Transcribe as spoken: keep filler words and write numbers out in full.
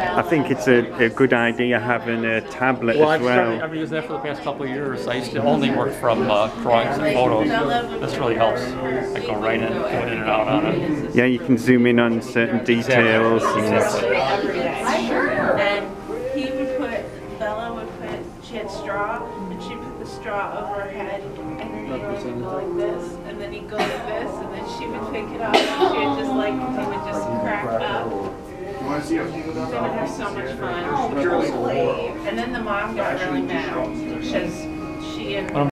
I think it's a, a good idea having a tablet Well, as I've, well. started, I've used that for the past couple of years. I used to only work from uh, drawings and photos. This really helps. I go right in, go in and out on it. Yeah, you can zoom in on certain details. Exactly. And he would put, Bella would put, she had straw, and she'd put the straw over her head, and then he would go like this, and then he'd go like this, and then she would pick it up, and she would just like, they would just crack up. They would have so much fun. And then the mom got really mad, because she and